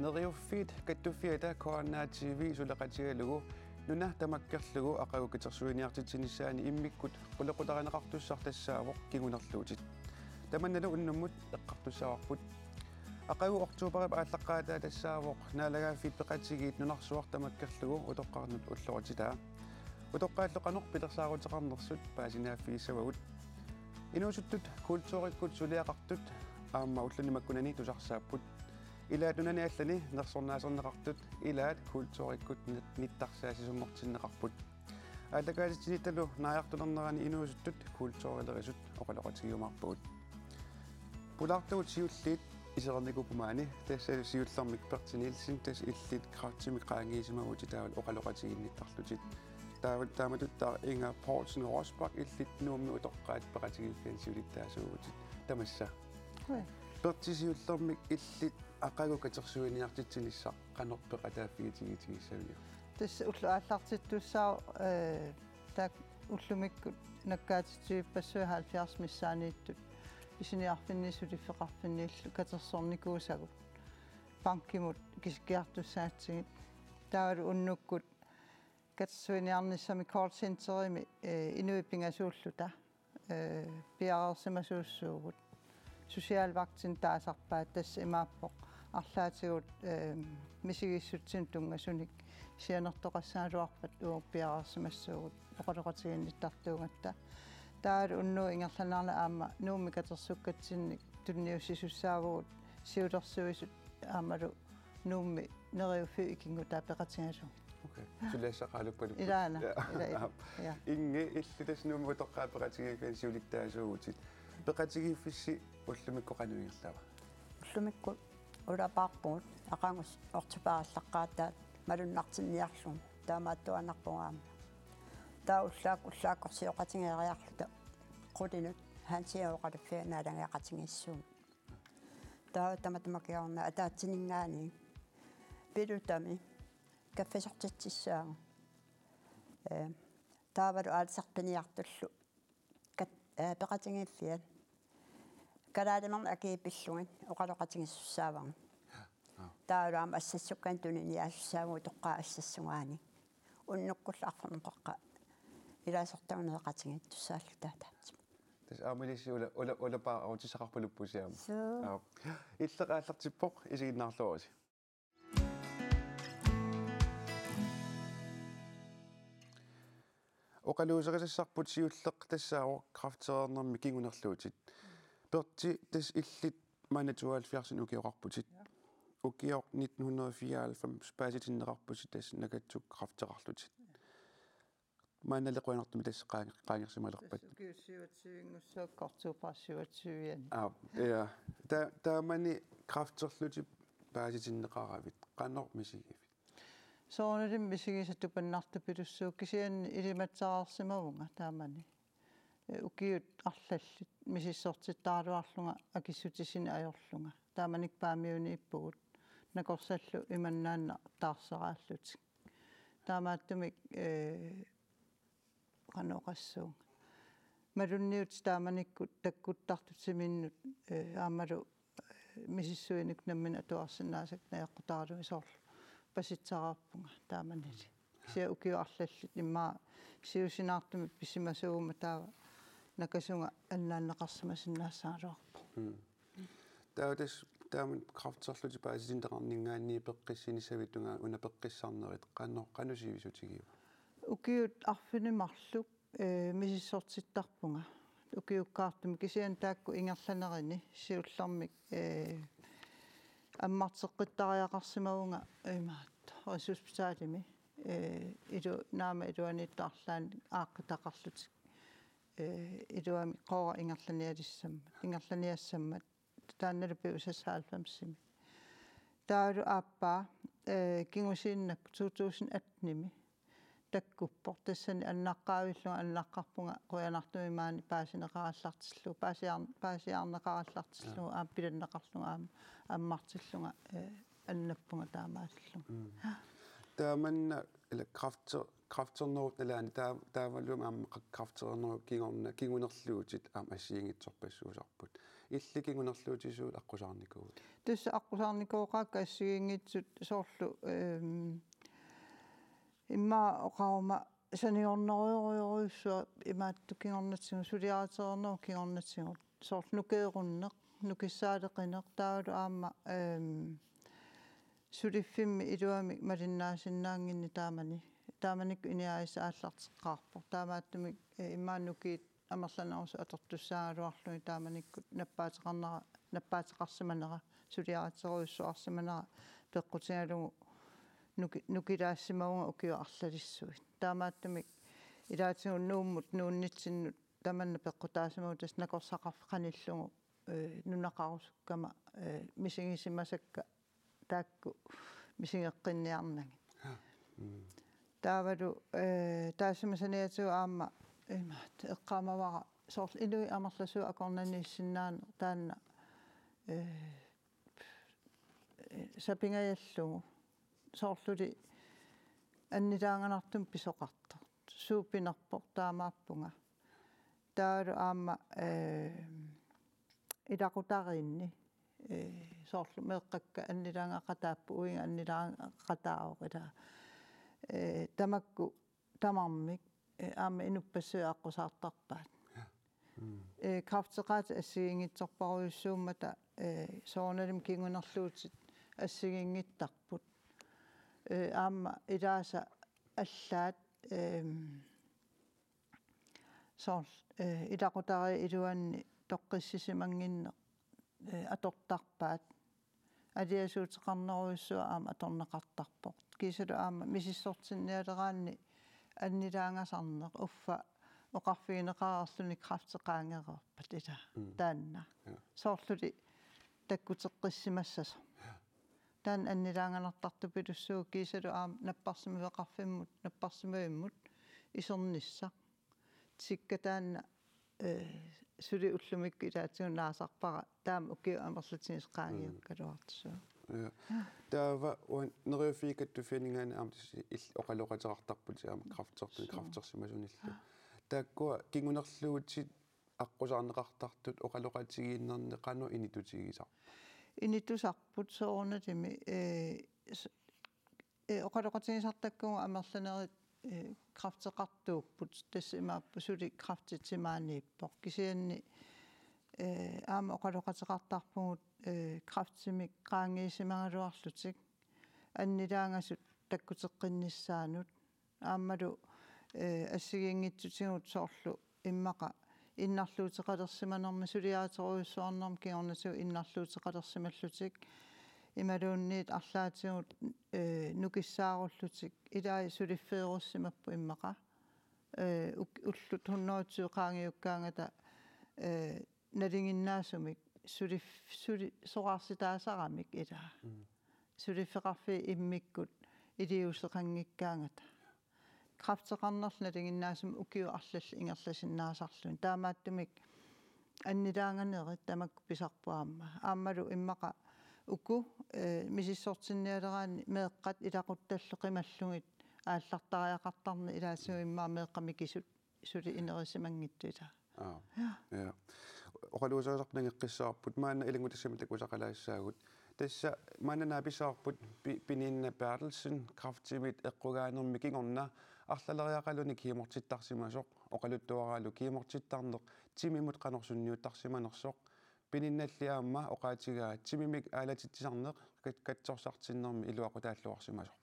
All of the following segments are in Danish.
Neriuffit kattufiata koornaativi sulaqatigalugu nuna tamakkerlugu aqagukitersuiniartitsinnissaani immikkut qulequtaranaqartussartassaawoq kigunerluutit tamannalu unnummut eqqartussaawarput aqagu oktuuparip aallaqaataa tassaawoq naalagaaffiit peqatigiit nunarsuar tamakkerlugu utoqqarnut ulluqutitaa utoqqaalloqanorp pilersaaruteqarnersut paasinaaffiissavagut inuusuttut kultuurikkut suliaqartut aamma ullunimakkunani tusarsaaput ilaatунani allani nersornaaserneqartut ilaat kultuurikkut nittarsaasisummertinneqarput аатакаалитсиниталу нааяартулернерани инуусуттут культуурилерисут оқалоқатигиумарпугут пулаартагут сиуллиит исерникупумаани тассалу сиуллермик пертинилсин тас иллит кратсимик qaangiisimagути таавал оқалоқатигинниттарлутит таавал тааматуттаа инга Поулсен Росбак иллит нуумми утоққаат пеқатигиуффиан сиулиттаасуугутит тамасса пертисиуллермик иллит ақагукатерсуиниартитсинissaq qanorpeqataaффигитигитигиссавиу тас уллааллартиттуссаа таак уллумиккут наккаатитсуиппассуа 70 миссаанииттут исиниарфиннисулиффеқарфиннииллу катерсорникуусагут банкимут кискиартуссаатсигит таавалу уннуккут катерсуиниарниссами call centerими инуиппингасууллута пиарерсимасууссуугут сусиалвактин таасарпаат тасса имааппоқ арлаатигут мисигиссутсин тунгасуник сианертоқассаалуарпат ууппиарерсимассуугут оқалоқатигинниттартуугатта таалу уннуу ингерланаарла аама нууми катерсуккатсинник тунниуссисуссаавгут сиулерсуисут аамалу нууми нериуффи икингу таапеқатингасу окей сулассақалуппалу илаана я инге иллитас нууми утоққаапеқатигииффиан сиулиттаасуугутит пеқатигииффисси уллумиккоқануиерлава уллумикку улапаарпуут ақангус ортупаарлаққаатаат малуннартинниарлун таамааттуанарпунгаама тауллааккорсиоқатингериарлута qulинут хаансиаоқалуффианаалангеқатингиссуум таа таматамакиорна атаатсинингаани пилутами каффесортитсissaagu таавалу аалсарпиниартуллу пеқатингииффиат калаалимерна акииппиллугит оқалоқатингиссуссааварни таалаам ассассуккан тунини аассааву тоққаа ассассугаани уннуккулла арфернеқаққа илаасортагунеқатингит туссааллутаатаат тас аамилиссуула улапаа аутисақарпалуппусиама иллеқааллартиппоқ исигиннаарлуаси оқалуусерисассарпут сиуллеқ тассааво крафтернерми кигунерлуутит перти тас иллит манатуалфиарсин укиоқарпутит укиоқ 1994 пааситиннеқарпутит тас накатсук крафтерарлутит маналеқуанартми тас qaangersimalерпат киуссиуатсигингуссааққартуупаассуатсуиан я таамани крафтерлутип пааситиннеқаравит qanor мисигифит соонерим мисигисатту паннартупилуссуук кисиан илиматсаарсимавунга таамани укиут арлаллит мисиссортиттаалуарлунга акиссутисини аёрлунга тааманик паамиуни иппугут накорсаллу иманнаанна таарсерааллутик таамааттумик qanuqassuung малунниут тааманиккут таккуттартутсиминнут аамалу мисиссуиник наммин атуарсинаасак наэққутааралуи соорлу паситсараарпунга тааманили сиа укиуарлаллит имма сиусинаартуми писсимасуума таава накасунга аннааннеқарсимасиннаассаалуарпу таутас тааман крафтерлути пааситинтеқарнингаанни пеққиссинисавитунга уна пеққиссаарнерит qanusivisutigиу укиут арфинимарлук мисиссортиттарпунга укиуккаартуми кисиан таакку ингерланерини сиуллэрмик аммартеққиттариақарсимавунга имаат хоспиталими илу наама илуаниттаарлаан ааққитақарлутик илуами қора ингерланиассаммат таанналу пиусассаалфамсими таалу ааппаа кингусииннак 2008-ними таккуппор тассани аннаққаавиллуга аннаққарпунга қуянартуимаани паасинеқараллартиллу паасиарнеқараллартиллу ааппиланнеқарлунга аммартиллунга аннаппунга таамааллу тааманна ила крафтернерут алаани тааваллума аама крафтернеру кигорна кигунерлуутит аама ассиингитсорпассуусарпут илликингунерлуутисуут аққусаарникуут тусса аққусаарникооqaакка ассигингитсут соорлу имма оқаума саниорнеруйоруйуссуа имааттукингорнатсигу сулиаатернер кингорнатсигу соорлу нукееруннеқ нукиссаалеқинеқ таалу аама сулиффимми илуами малиннаасиннаангинни тааманик иниаис ааллартеққарпо таамааттумик иммааннукиит амерланерусу атортуссаагалуарлуни тааманиккут наппаатеқарсиманера сулиаатеруйуссуарсиманера пеққутингалугу нукилаассимагунга укиу арлалиссуит таамааттумик илаатигу нууммут нууннитсиннут таманна пеққутаасимагу тас накорсақарфеқаниллугу нунақарусуккама мисигисимасакка таакку мисигеққинниарнаги таавалу таасимасаниатигу аама имаат эққаамавара соорл илуи амерласуа акорнанииссиннаан таанна сапингаяллугу соорлули аннилаанганартум писоқартар суупинерпор таамааппунга таалу аама илақутаринни соорлу меэққакка аннилаангақатааппу уинга аннилаангақатааоқила тамакку тамармик аама инуппассуа аққусаартарпаат крафтеқаат ассигингитсорпаруйуссууммата соорналим кингунерлуутит ассигингиттарпут аама илааса аллаат соорл илақутари илуанни тоққиссисимангинне атортарпаат алиасуутеқарнеруйуссуа аама аторнеқартарпоқ кисалу аама мисиссортинниалераанни аннилаангасарнеқ уффа оқарфигинеқарарлуни крафтеқаангерерпат ила таанна соорлули таккутеққиссимассасо таан аннилаанганартарту пилуссуу кисалу аама наппарсимавеқарфиммут наппарсимавиммут исерниссақ тикка таанна сули уллумикку илаатигу наасарпара таама укиу амерлутигисқаангиуккалуартсуу таава уан нериуфикатту финингаани аамтси оқалоқатерартарпут аама крафтерсимасуниллу тааккуа кингунерлуутит аққусаарнеқартартут оқалоқатигииннерне қану инитутигисар инитусарпут соорналими оқалоқатигисартаккуга амерланерит крафтеқартууппут тасса имааппу сули крафтитсимаанииппоқ кисианни аама оқалоқатеқартарпугут крафтимик qaangiisimangaluarlutik аннилаангасут таккутеққиннissaанут аамалу ассигингитсутигут соорлу иммақа иннарлуутеқалерсиманерми сулиаатеруйуссуарнерми киорнатигу иннарлуутеқалерсималлутик ималуунниит арлаатигут нукиссааруллутик илаи сулиффееруссимаппу иммақа уллут 100 qaangiukkaangata налингиннаасумик сули сораарситаасарамик ила сулиффеқарфи иммиккут илиусеқангиккаангата крафтеқарнерл налингиннаасум укиу арлалли ингерласиннаасарлун таамааттумик аннилаанганерит тамакку писарпуаама аамалу иммақа уку мисиссортинниалераани меэққат илақутталлу қималлугит ааллартариақартарни илаасугу иммаа меэққамикисут сули инерисимангитту ила я оқалуусаасарнагеққиссаарпут маана илингутассами такусақалаассаагут тасса маана нааписаарпут пининна Bertelsen крафтимит эққугаанерми кингорна арлалериақалуни киимортиттарсимасоқ оқалуттуараалу киимортиттарнеқ тимимут қанерсунниуттарсиманерсоқ пининналлиаама оқаатигаа тимимик аалатитсарнеқ катсорсартиннерми илуақутааллуарсимасоқ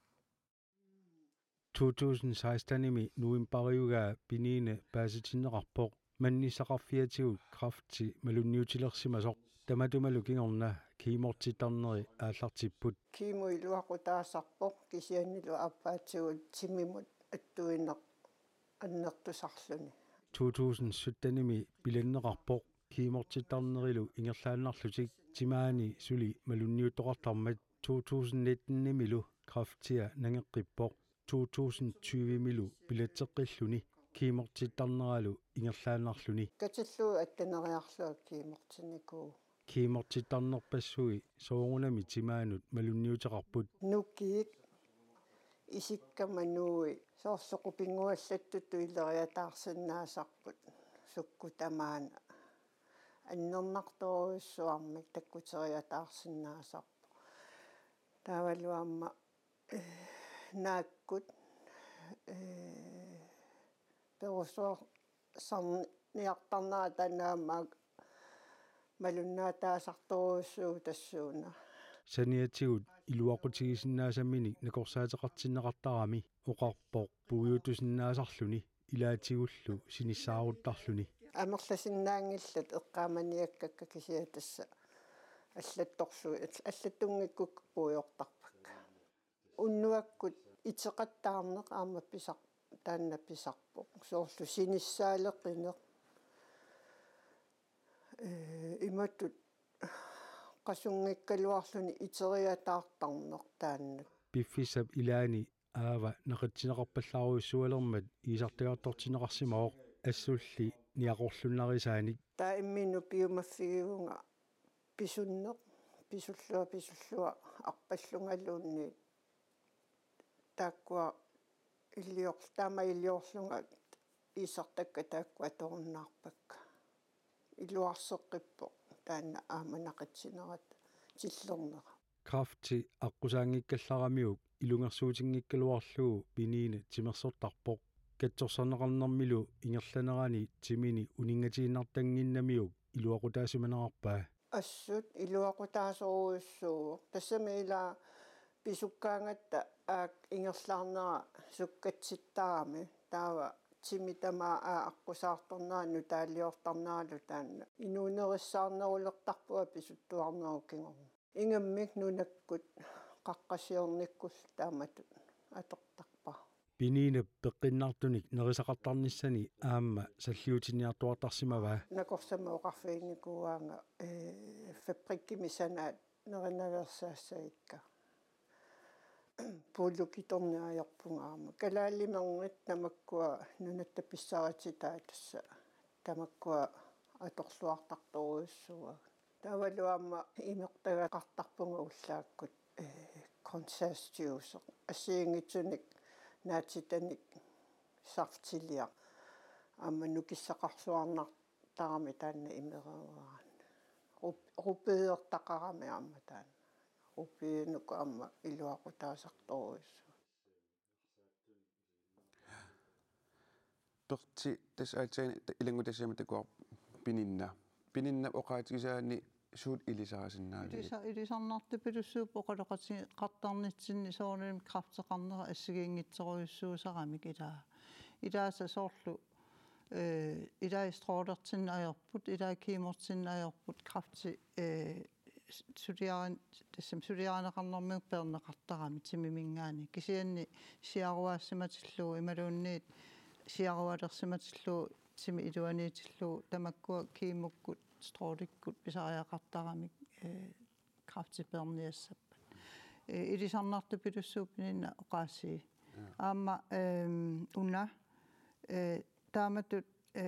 2016-ими нуимпариугаа пинине пааситиннеқарпоқ маннисақарфиатигут крафти малунниутилерсимасоқ таматумалу кингорна киимортиттарнери ааллартиппут киму илуақутаассарпоқ кисианнилу аппаатсигут тимимут аттуинеқ аннертусарлуни 2017-ими пиланнеқарпоқ киимортиттарнерилу ингерлааннарлутик тимаани сули малунниутоқартармат 2019-милу крафтиа нангеққиппоқ 2020-милу пилатсеққиллуни киимортиттарнералу ингерлааннарлуни катиллуу аттанериарлуак киимортинникуу киимортиттарнерпассуи соорунами тимаанут малунниутеқарпут нуккиит исиккаманууи соорлоқупингуаллаттуту илериатаарсиннаасарпут сукку тамаана аннернарторуйссуармик таккутериатаарсинаасарпу таавалуамма нааккут перусуар сарниартарнаа танаамаак малуннаатаасарторуйссуу тассууна саниатигут илуақутигисиннаасаммини накорсаатеқартиннеқартарами оқарпоқ пуйутусиннаасарлүни илаатигуллу синиссааруттарлүни амерласиннаангиллат эққааманиаккакка кисиатасса аллатторсуи аллаттунгиккук пуйортарпакка уннуаккут итеқаттаарнеқ аама писар таанна писарпоқ соорлу синиссаалеқинеқ иматтут qasuнгиккалуарлүни итериатаартарнеқ таанна пиффисап илаани аава неқитсинеқарпаллааруйссуалермат иисартигаартортинеқарсимаоқ ассулли ниақорлуннарисааник таа иммину пиумаффигиунга писуннеқ писуллуа арпаллунгалуунни тааккуа таама илиорлунга иисартакка тааккуа торуннаарпакка илуарсеққиппо таанна ааманақатсинерат тиллернера крафти аққусаангиккалларамиук илунгерсуутингиккалуарлугу пиниина тимерсортарпоқ катсорсарнеқарнэрмилу ингерланерани тимини унингатигиннартангиннамиук илуақутаасиманеқарпаа ассут илуақутаасоруйуссуу тассамила писуккаангатта аак ингерлаарнера суккатситтарами таава тимитама аққусаарторнаану таалиортарнаалу таанна инуунериссаарнерулертарпуа писуттуарнеруккингорну ингаммик нунаккут қаққасиорниккул тааматут атортарпа пиниина пеққиннартуник нерисақартарниссани аама саллиутиниартуартарсимаваа накорсама оқарфиинникууаанга фабриккимисанаат неринаверсаассагикка пуллукиторниаярпунгаама калааллимангат тамаккуа нунаттаписсаратитаа тасса тамаккуа аторлуартарторуйуссуа тавалуамма имертагақартарпунга уллааккут консерстиусеқ ассиингитсуник наатитаник сартилиа амма нукиссақарсуарнартарами таанна имереерaan рупеертақарами амма таанна рупиинуку амма илуақутаасарторуйуссу перти тас аатаани илангутассами такуар пининна оқаатигисаани суут илисарасиннаали илисарнарту пилуссууп оқалоқати қартарнитсинни соорним крафтеқарнера ассигиингитсеруйуссуусарамик илааса соорлу илаистроолертиннаajorput илаакиимортиннаajorput крафти сулиаран тассам сулиаранеқарнэрмиук пернеқартарами тимимингаани кисианни сиаруаассиматиллуу ималуунниит сиаруалерсиматиллуу тими илуаниитиллуу тамаккуа киимуккут строоликкут писариақартарамик крафти перниассаппат илисарнарту пилуссууппининна оқаассии аама уна тааматут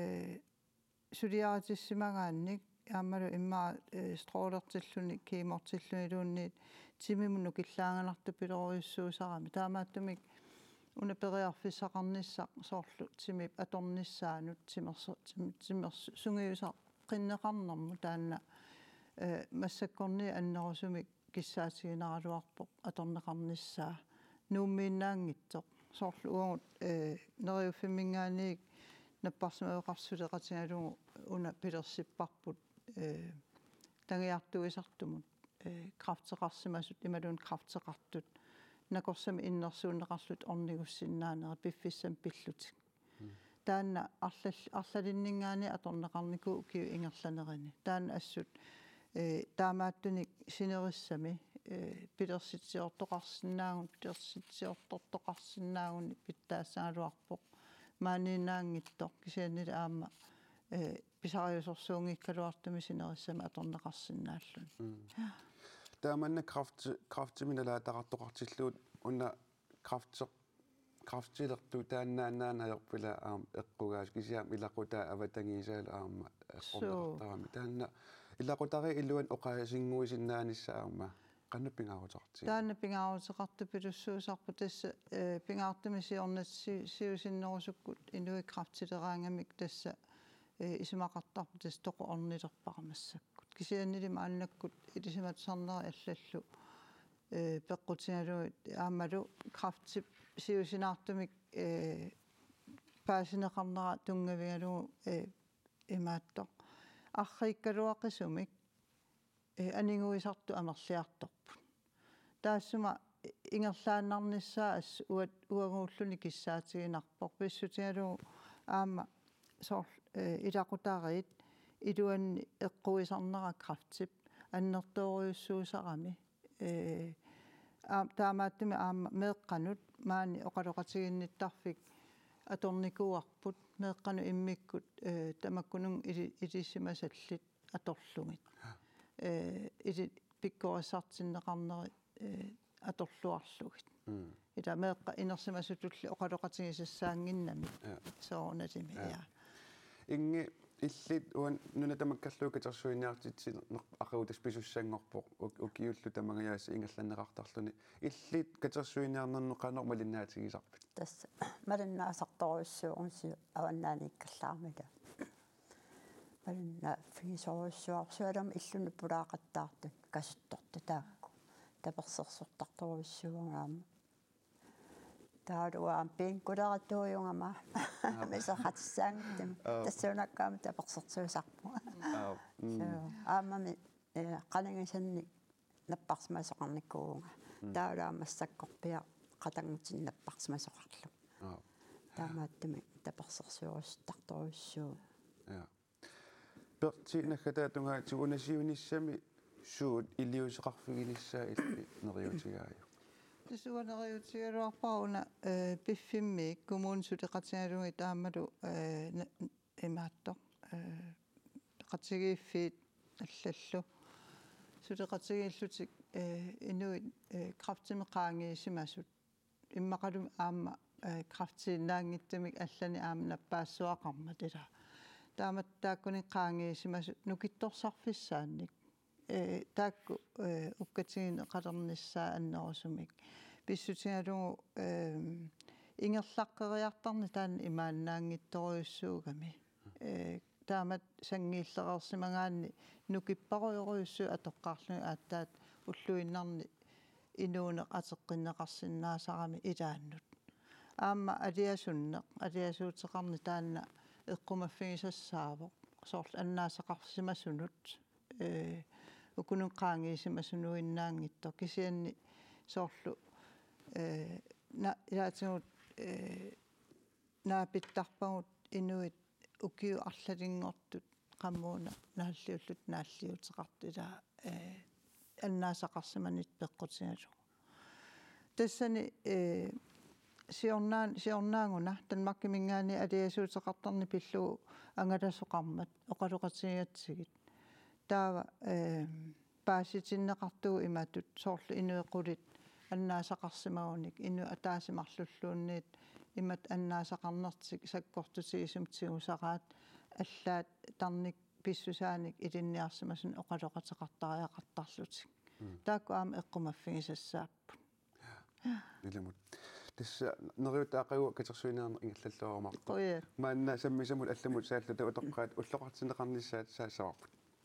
сулиаратиссимагаанник аамалу иммаа строолертиллуни киимортиллуни луунниит тимимуну киллаанганарту пилориуссуусарами таамааттумик уна периарфиссақарниссақ соорлу тимип аторниссаанут тимерс сунгиусаа qinneqarnermu taanna массаккорни аннерусумик киссаатигинаралуарпоқ аторнеқарнissaa нууммииннаангитсоқ соорлу уангут нериуффиммингааниик наппарсимавеқарсулеқатингалугу уна пилерсиппарпут тангиартуисартумут крафтеқарсимасут ималуун крафтеқартут накорсами иннерсуунеқарлут орнигуссиннаанера пиффиссам пиллутик таанна арлалиннингаани аторнеқарнику киу ингерланерини таанна ассут таамааттуник синериссами пилерситсиортоқарсинаагун питтаассаагалуарпоқ maaнинаангиттоқ кисианнила аама писариусорсуунгиккалуартуми синериссами аторнеқарсинааллун тааманна крафтиминала тақартоқартиллуут уна крафтилерту тааннааннаанайорпила аам эққугаас кисиам илақутаа аватангисаала аама эққормеқартарами таанна илақутари илуан оқаасингуисиннаанисса аама qannupingaarutarti таанна пингаарутеқарту пилуссуусарпу тасса пингаартуми сиорнат сиусиннерусуккут инуи крафтилераангамик тасса исимақартарпу тоқу орнилерпарамассаккут кисианнилима аннаккут илисимат сарнери аллаллу пеққутиналуит аамалу крафтип сиусинаартумик паасинеқарнера тунгавигалугу имаатто аррииккалуаққисумик анингуисарту амерлиарторпут таассума ингерлааннарниссаа ас уагууллуни киссаатигинарпор писсутигалугу аама соор илақутаариит илуанни эққуисарнера крафтип аннерторюссуусарами таамааттими аама меэққанут маани оқалоқатигинниттарфик аторникуарпут меэққану иммиккут тамаккунун илиссимасаллит аторлугит или пиккорисартиннеқарнери аторлуарлугит ита меэққа инерсимасутулли оқалоқатигисассаангиннами соорналими иа инги иллит уан нуна тамаккаллуу катерсуиниартитси ақиутас писуссангорпоқ укиуллу тамагаяас ингалланнеқартарлуни иллит катерсуиниарнерну қанор малиннаатигисарпит тасса малиннаасарторуссуорси аваннааниккаллаармила малинна фигисоруссуарсуалам иллуни пулаақаттаартут касутторту таакку таперсерсортарторуссуараама таалуаам пинкулератуйунгама месахатсаангтим тассунаккаама таперсертуусарпу аамами канангасанни наппарсмасоқарниккуунга таалуамассаккорпиа қатангутиннаппарсмасоқарлу таамааттами таперсерсуорустарторуссуу я перти нахата тунга тигунасиуниссами суут илиусеқарфигиниссаа илли нериутигааю тисуанериутигалуарпауна пиффимми коммуунсулеқатигалуги таамалу имаатто qatsigiffiit аллаллу сулеқатигииллутик инуит крафтимеқаангиисимасут иммақалу аама крафтинаангиттумик аллани аама наппаассуақарма тила таамат тааккуни qaangiisimасут нукитторсарфиссаанник таакку уккатигине қалерниссаа аннерусумик писсутигалугу ингерлаққериартарни таан имааннаангитторюссуугами таамат сангииллерерсимагаанни нукиппаруйоруйуссу атоққарлуги ааттаат уллуиннарни инуунеқ атеққиннеқарсинаасарами илааннут аама алиасуутеқарни таанна эққумаффигисассаавоқ соорл аннаасақарсимасунут укунун qaangiisimasunuinnaangitto kisianni soorlu ilaatигут наапиттарпагут инуит укиу арлалингортут qammuuna нааллиуллут нааллиутеқартила аннаасақарсиманит пеққутигалу тассани сиорнаангуна танмаккимингаани алиасуутеқартарни пиллуу ангаласоқармат оқалоқатигиатсигит таава пааситиннеқартугу иматут соорлу инуэқулит аннаасақарсимагуник ину атаасимарлуллуунниит имат аннаасақарнертик саккортутигисумтигусараат аллаат тарник писсусааник илинниарсимасун оқалоқатеқартариақартарлутик таакку аама эққумаффигисассааппу илимут тасса нериутаақагу катерсуинаарна ингерллаллуармарто маанна саммисамут алламут сааллута утоққаат уллоқартинеқарниссаат саассаварпут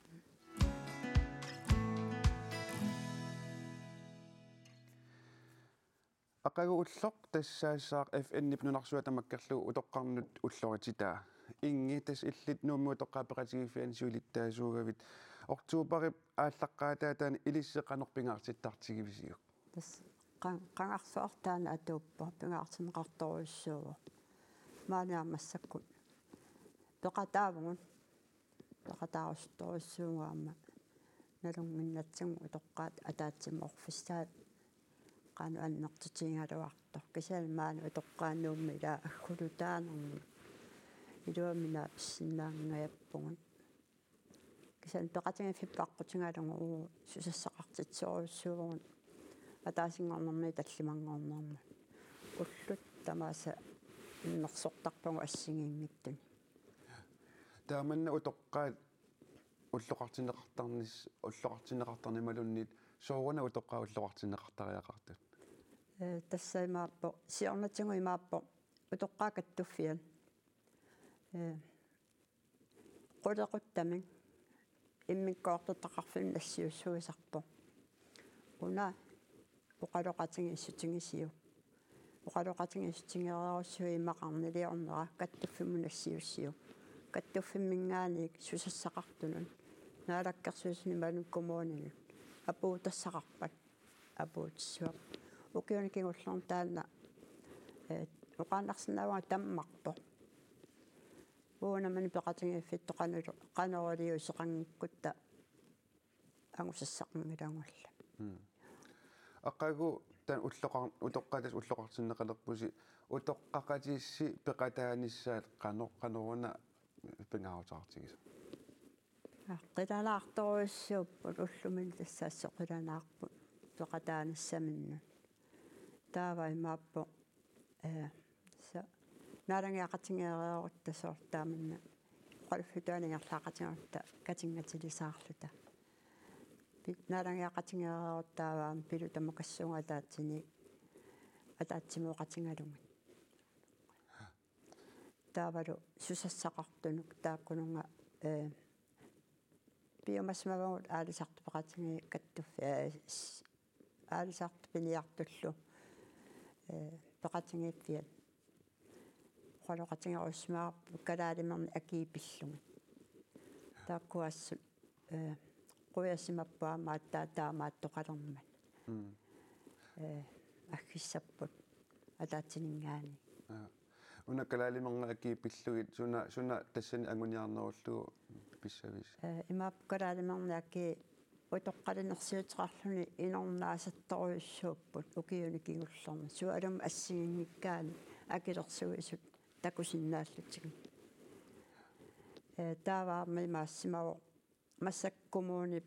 ақагу уллоқ тассаассаақ FN нунарсуа тамаккерлу утоққарнут уллорититаа инги тас иллит нуумми утоққаапеқатигиффиан суулиттаасуугавит ортуупарип ааллаққаатаатаани илиссеқанорпингаартиттартигивисиук тас qangarsuartaana atuuppa pingaartineqartoruissuugu maaniarmassakku peqataavugun peqataarustorussuugaama nalunginnatsigu utoqqaat ataatsimorfissaat qaanu annertutiingaluartor kisal maanu utoqqaanuummi ila aggulutaanermi iluamina pissinnaangayappugun kisal peqatingiffippaaqqutigalungu susassaqartitsoruissuugun атаасингорнэрми таллимангорнэрми уллут тамааса иннерсортарпагу ассигингиттуни тааманна утоққаат уллоқартинеқартарнималунниит соорuna утоққаа уллоқартинеқартариақартут тассаимааппо сиорнатингу имааппо утоққаа каттуффиан qullequttamin imminkkoortutaqarfin nassiussuisarpo una uqaloqatingissutiнгисиу uqaloqatingissutiнгераруссуи имақарнилиорнера каттуффиму нассиуссиу каттуффиммингаани сусассақартунун наалаккерсуусни мануккумуунинут апуутассақарпат апуутиссуа укиуникигуллорн таанна уqaannarsinnaаваа таммарпо уунамани пеқатингиффитто qanерулиу сеқангиккутта ангусассақангилангулла аққагу таан утоққатас уллоқартиннеқалерпуси утоққақатиисси пеқатааниссаат qanорuna пингааутаартигис qilalaartoruissuupпут уллумин тассаассо qilanaarput пеқатааниссаминну таава имааппо са наалангиақатингериорут тасоортааманна qalfutaanigerlaaqatigarta katingatilisaaarluta наалангиақатингериорут тааваам пилу тамакассунга таатсини атаатсимуоқатингалугит таавалу сусассақартунук тааккунунга биомасмавагут аалисарту пеқатинги каттуффи аалисарту пилиартуллу пеқатингиффиат qaloqatingerussmаарpu kalaalimерни акиипиллугит тааккуассут quyasimappuamaat taamaattoqalermat аггиссаппут атаатсинингаани уна калаалимернга акиипиллугит суна тассани ангуниарнеруллугу писсавис имаап калаалимерни аки утоққалинерсиутеқарлуни инорнаасатторуйуссууппут укиуни кигуллерна суалум ассигингиккаани акилерсуисут такусиннааллутигин тааваамми maassimaво массаккумууни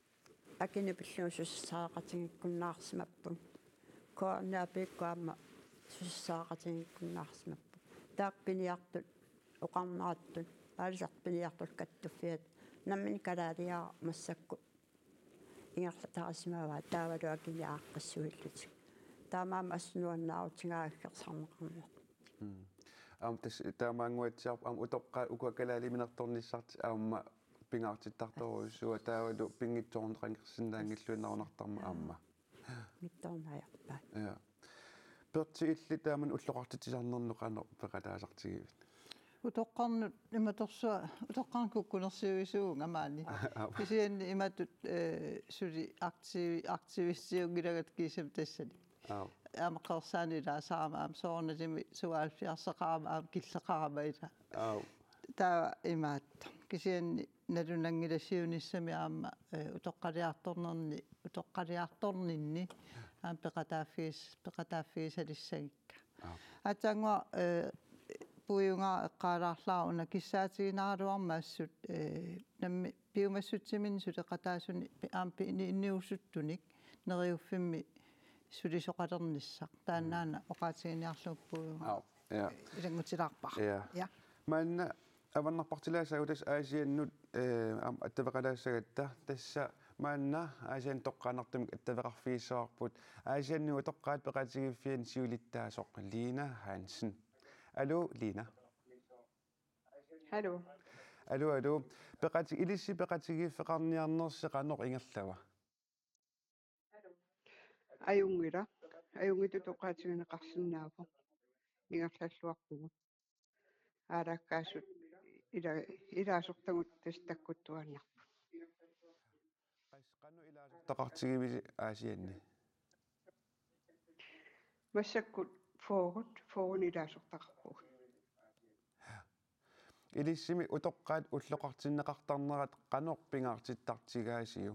акинипиллуусуссаақатингиккуннаарсимаппун коорнаапиккуамма суссаақатингиккуннаарсимаппу таақпиниартут оқарнааттут аалисарпиниартут каттуффиат наммини калаалиаа массакку ингерлатарисимаваа таавалу акиниааққиссуиллутик таамаама ассунуаннаарутингааггерсарнеқарнер тас таамаангуатсиарп утоққа укакалаалиминерторниссарти аама пингаартиттарторуйссуа таавалу пингитсоорнеқангерсинаангиллуиннарунартарма аама митторнааяппаа я перти илли тааман уллоқартитисарнернеқано пеқалаасартигивит утоққарнут иматорсуа утоққаркуккунерсиуисуун амаани кисианни иматут сули активистиунгилагат кисам тассани амаққерсаани лаасарамаам соорнатими суаалфиарсеқарамаам киллеқарамаила таа имаатта кисианни налунангилассиуниссами аама утоққалиарторнерни утоққалиарторнинни аам пеқатааффиисалиссагикка атангуа пуйунга эққалаарлааруна киссаатигинааралуармаассут намми пиумассутсимин сулеқатаасуни аам инниуссуттуник нериуффимми сулисоқалерниссақ тааннаана оқаатигиниарлуппуйунга я илангутилаарпар я манна аваннарпартилаасагутас аасианнут аттавеқалаассагатта тасса маанна аасиан тоққаанартумик аттавеқарфииссаарпут аасианнуа тоққаат пеқатигиффиан сиулиттаасоқ Лина Хансен алло Лина алло пеқати илисси пеқатигиффеқарниарнерсеқанеқ ингерлава аюнгиту тоққаатигинеқарсинаапо ингерлаллуарпугу аалаккаасут илаасортагут тастаккуттуаннарпу qanu ilaasuqtaqartigivisi aasianni массаккут фоорун илаасортақарпугу илиссими утоққаат уллоқартиннеқартарнерат qanoq pingaartittартигаасиу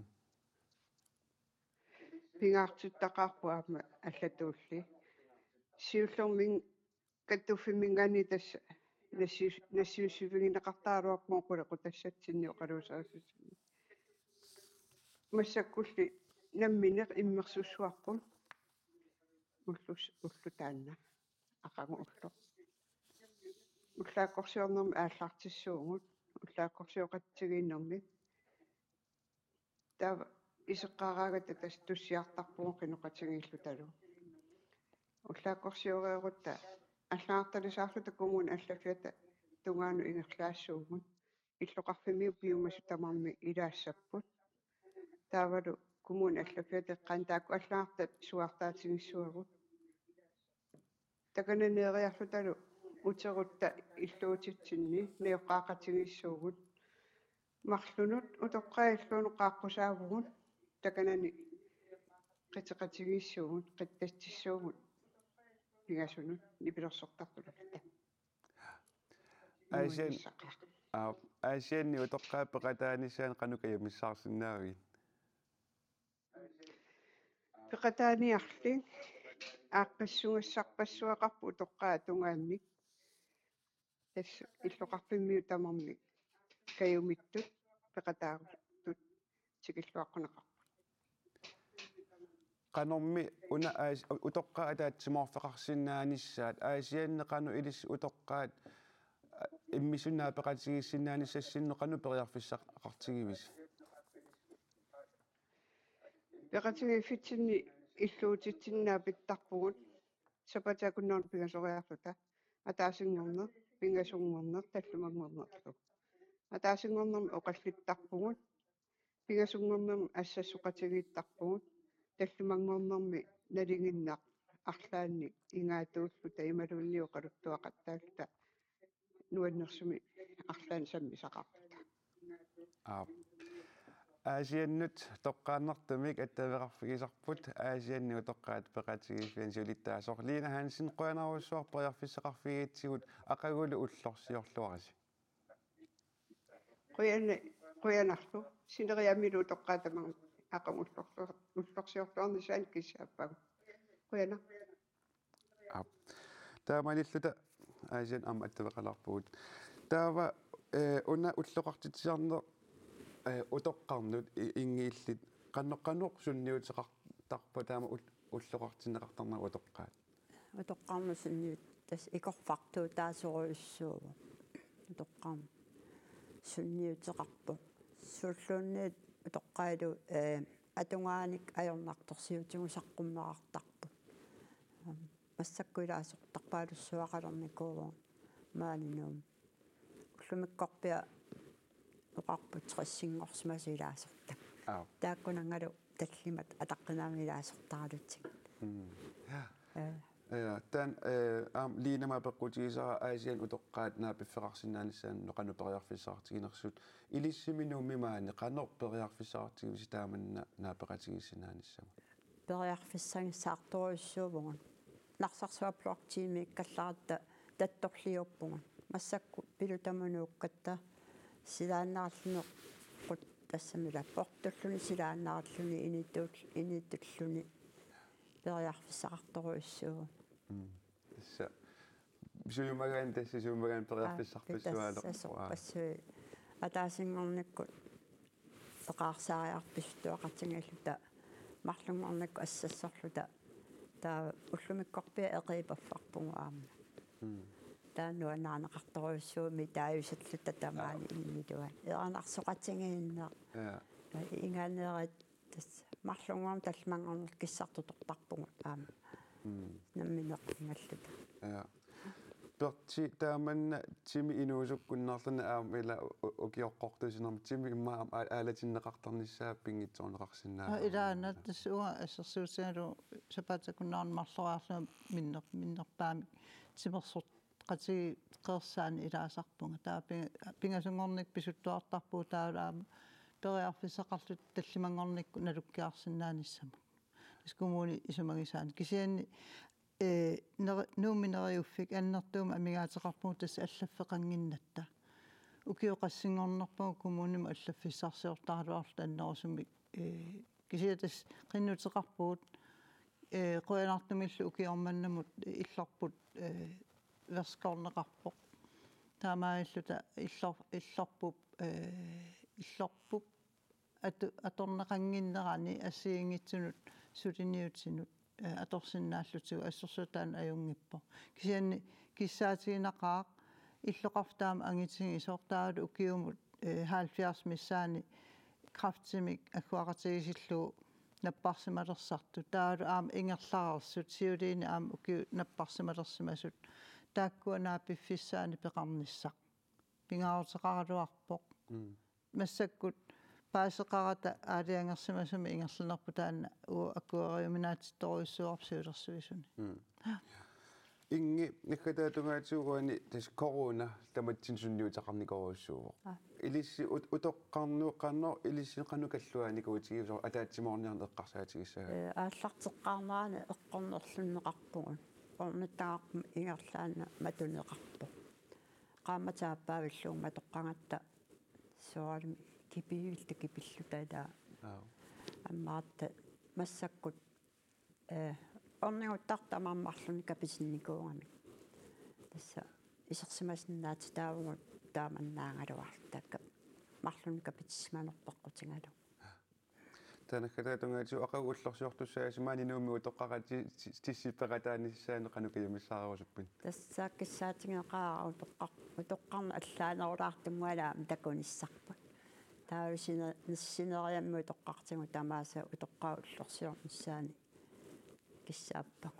пингаартиттақарпуаама аллатуулли сиуллэрмин каттуффимингаани тасса нассиуссивигинеқартааруарпуун қулеқу тассатсинни оқалуусаасусинни массаккулли намминеқ иммерсуссуарпун уллу таанна ақагу уллу уллааққорсиорнерми ааллартиссуугут уллааққорсиоқатсигииннерми таа исеққараагата тас туссиартарпуун қиноқатигииллу талу уллааққорсиореерутта аллаарталисаарлута кумун аллафиата тунгаану ингерлаассуугун иллоқарфими пиумасу тамарми илаассаппут таавалу кумун аллафиатеққан таакку аллаартат суартаатигиссуагут такананеериарлуталу утерутта иллуутитсинни неоққаақатигиссуугут марлунут утоққаиллуну қааққусаавгут таканани қитеқатигиссуугут қиттассиссуугут пигасунут нипилерсортартулалта аасианни утоққааппеқатааниссаан қанукая миссаарсиннаавит пеқатааниарли ааққиссугассарпассуақарпу утоққаа тунгаанник тас иллоқарфиммиу тамарми каюмиттут пеқатаагут тикиллуаққунеқарпу канорми уна утоққаа атаатсимоорфеқарсинааниссаат аасианнеқану илис утоққаат иммисунаа пеқатигиссинааниссассинно кану периарфиссақартигивис пеқатигиффитсинни иллуутитсиннаа питтарпугут сапатакуннерн пигасориарлута атаасингорнер пингасунгорнер таллумангорнерлу атаасингорнерми оқаллиттарпугут пигасунгорнерми ассассуқатигииттарпугут таллумангорнерми налингиннақ арлаанни ингаатууллута ималуунниу қалуттуақаттаалута нуаннерсуми арлаан саммисақарлута аасианнут тоққааннартамик аттаверарфигисарпут аасианни утоққаат пеқатигиффиан сулиттаасорлиина хансин қуянаруссуар периарфиссақарфигиитсигут ақагулу уллорсиорлуараси қуянарлу синериамилу тоққаатамаа ақамуллорсиорлуарни саан киссааппагу қуяна таамалиллута аасиан ама аттавеқаларпугут таава уна уллоқартитсиарнер утоққарнут ингииллит қанноқ сунниутеқартарпа таама уллоқартинеқартарнаа утоққаат утоққарнусунниут тас икорфартуу таасоруйуссуува утоққарна сунниутеқарпу суллуунниит утоққаилу атунгааник аёрнарторсиутигусаққуммеқартарпу массаккуилаасортарпаалуссуақалерникуува маанинуум уллумиккорпиа уқарпут триссингорсимасилаасорта тааккунангалу таллимат атаққинаамилаасортаралутсик тан линама пеққутигисара аасиан утоққаат наапиффеқарсинааниссаан ноқану периарфиссаартигинерсут илиссиминууммимаани қанор периарфиссаартигивис тааманна наапеқатигиссинааниссама периарфиссагиссаарторуйуссуувгун нарсарсуаплуартиими калларатта татторлиуппугун массакку пилутаманууккатта силааннаарлуне қут тассамила портуллуни силааннаарлуни иниттуллуни периарфиссақарторуйуссуу исса сюумагаан тасса сюумагаан периарфиссарпассуаалерпуа пассуи атаасингорниккут пеқарсаариарпистуақартингаллута марлунгорникку ассассорлута таа уллумиккорпиа эқипаффарпугу аама таануанаанеқарторуйуссууми тааюсаллута тамаани иннитуа эранарсоқатингииннаа ингаанеерат тас марлунгуам талмангорнер киссартутортарпугу аама намминеққингаллута перти тааманна тими инуусуккуннаарлана аамила укиоққортусинерми тими иммаа аалатиннеқартарниссаа пингитсоонеқарсинаа илаанат тассуа ассерсуусиалу сапатакуннаарн марлуаарлу миннерпаами тимерсорт qatigi qeersaani ilaasarpunga taa pingasungornik pisuttuartarpuu taalaama periarfissaqarlut tallimangornikku nalukkiarsinnaanissama iskumuuni isumagisaani kisianni nuumineriuffik annertuuma amigaateqarpuu tassa allafeqanginnatta ukioqassingornerpuu kumuunima allafissarsiortaaluarlu annerusumik kisiatas qinnuteqarpuut qoyanartumillu ukiormannamut illarput verskorneqarpoq taamailluta illorpup atorneqanginnerani assiingitsunut suliniutsinut atorsinnaallutugu assersutaan ajungippo kisianni kissaatigинaqaaq illoqartaama angitigi isortaalu ukiumut 70 missaani kraftimik akkuaqatigisillu napparsimalersartu taalu aama ingerlararsut siuliini aama ukiu napparsimalersimasut taakkuanaa piffissaani peqarnissaq пингаарутеқаралуарпоқ массаккут паасеқарата аалиангерсимасуми ингерлунарпу таана уу аккуариуминаатитторуйссуарпсуилерсуисуни инги наккатаатунгаатиугуани тас корона таматсин сунниутақарникоруссуувоқ илисси утоққарнуоққарноо илиссинеқану каллуааникуутигисоо атаатсимоорниарне эққарсаатигиссага ааллартеққарнаани эққорнерлуннеқарпугун орнаттаагаарпу ингерлаана матунеқарпу qaamataappaavillуумма тоққангатта суарми кипиивилта кипиллуталаа аммаатта массаккут орниуттартамармарлуни каписинникуугами тасса исерсимасннаати таавгут тааманнаангалуарлутакка марлуни капитсиманерпеққутингалу танаккатаатунгаатиу ақагуллорсиортуссаагасимаани нууми утоққарати тиссиппеқатааниссаане қанукиямиссаарусуппин тассааккиссаатингеқаа утоққарна аллаанаулаартуммуалаам такуниссарпут таависина ниссинериамму утоққартигу тамааса утоққаа уллорсиорнissaани киссааппагу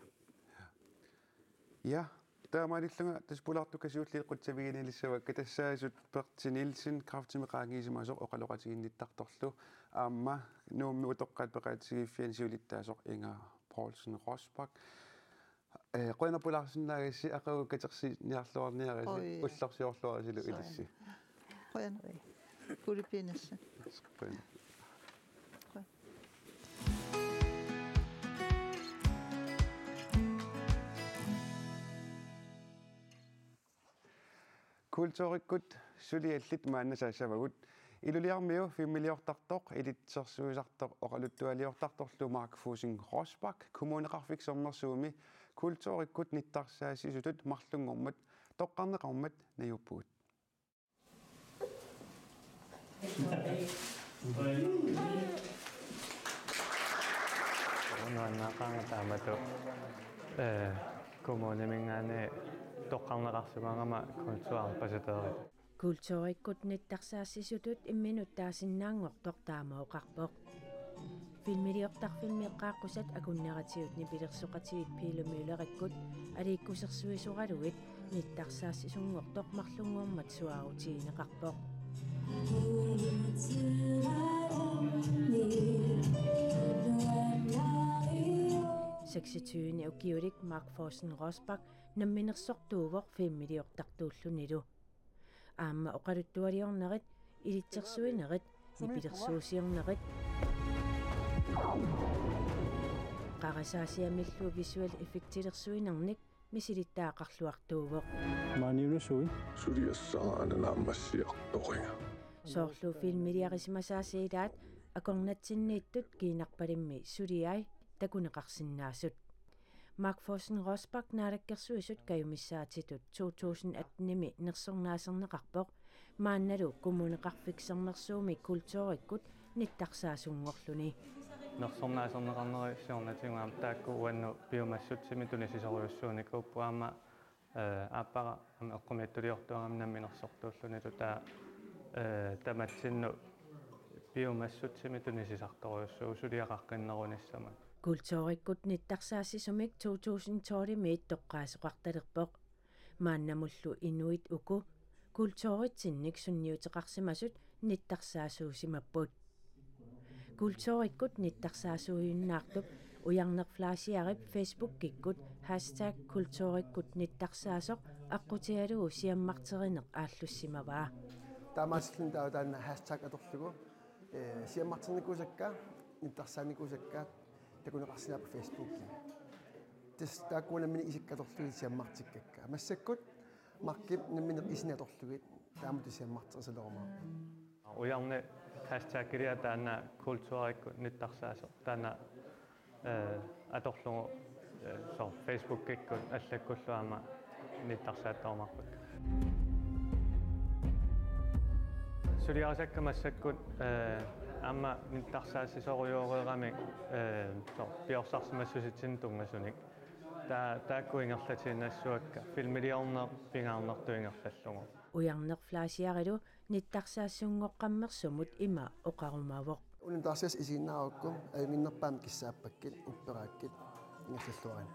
я таамаалиллунга таспулаартукасиулли қутсавигиналиссавакка тассаасут пертинилсин крафтимеқаангисимасоқ оқалоқатигинниттарторлу аама нуумми утоққаат пеқаатсигиффиан сиулиттаасоқ инга Paulsen Rosbach qoinapulaarsinnaagassi aqagu katersi niarluarniarasi ullorsiorluarasilu ilissi qoyan kulipinassa kultuurikkut suliallit maannasaasavagut iluliarmiu familiortartoq ilitsersuisartoq oqaluttualiortartorlu Mark Fusing Rosbach kommuneqarfiksornersuumi kultuurikkut nittarsaasisutut marlungormat toqqarneqarmat najuppuut Naaqaangataamatu kommunemingaane toqqarneqarsumaangama kultuarpasateri kultuurikkut nittarsaasisutut imminuttaasinnaaŋngortoq taamauqarpoq filmiliortarfilmiiqqaaqqusat akunneratiut nipilersoqatigit piilumyulerikkut aliikkusersuisuqalugit nittarsaasisunngortoq marlunguarmat suarutiineqarpoq seksituuni ukiulik Mark Fusing Rosbach namminersortuuvoq filmiliortartuullunilu аама оқалуттуалиорнерит илитсерсуинерит нипилерсуусиорнерит қарасаасиамиллу висуал эффектилерсуинерник мисилиттаақарлуартуувоқ маниунусуи сулиассараана нааммассиарторинга соорлу филмилиарисимасаасиилаат акорнатсиннииттут кинарпалимми сулиай такунеқарсинаасут Mark Fusing Rosbach naalakkersuisut kayumissaatitut 2018-nimi nersornaasernеқарпоқ маанналу kommuneqarfiksernersuumi kultuurikkut nittarsaasuнгорлуни нерсорнаасернеқарнерисиорнатингуам таакку уанну биомассутсими тунисисориуссууник уппуама ааппара эққумиаттулиортуарамнамми нерсортууллунилу таа таматсинну биомассутсими тунисисарторуйуссуу сулиақаққиннеруниссама kultuurikkut nittarsaasisumik 2012 toqqaasuqartalerpoq maannamullu inuit uku kultuuritsinnik sunniuteqarsimasut nittarsaasuusimapput kultuurikkut nittarsaasuuyunnaartup ujarnerflaasiarip Facebook-kikkut #kultuurikkut nittarsaasoq aqqutialuu siammarterineq aallussimavaa таамаасиллун таутаана hashtag аторлугу сиаммартерникусакка нитарсааникусаккаат такунеқарсинаапа Facebook тис тааккуунаммини исиккаторлуги сиаммартиккакка массаккут маркип намминеқ исинаторлугит таамату сиаммартерсалерумаа уярне hashtag-ириа таана kultuurikku nittarsaasо таана аторлугу со Facebook-киккут аллаккуллуама нитарсааттаормарпак сулиарасакка массаккут аама нитарсаассисориуореерами со пиорсарсимассуситсин тунгасуник тааккуингерлатииннассуакка филмилиорнер пингаарнертуингерлаллугу уярнерфлаасиарилу ниттарсаассунгоққаммерсумут има оқарумавоқ унитарсиас исигиннаарукку аиминнерпаами киссааппаккит упперааккит ингерллуарина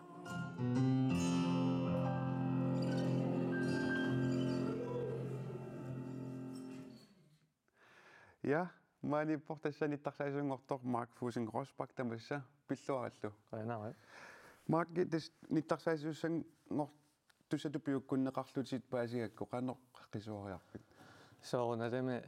Ja, maani portassani tarsaisuungortor Mark Fussing Rosbach tamassa pilluarallu. Qanara. Mark des nittarsaisuussangor tussatu piukkunneqarlutit paasiakko qanoq qisuariarpit. Soorunalimi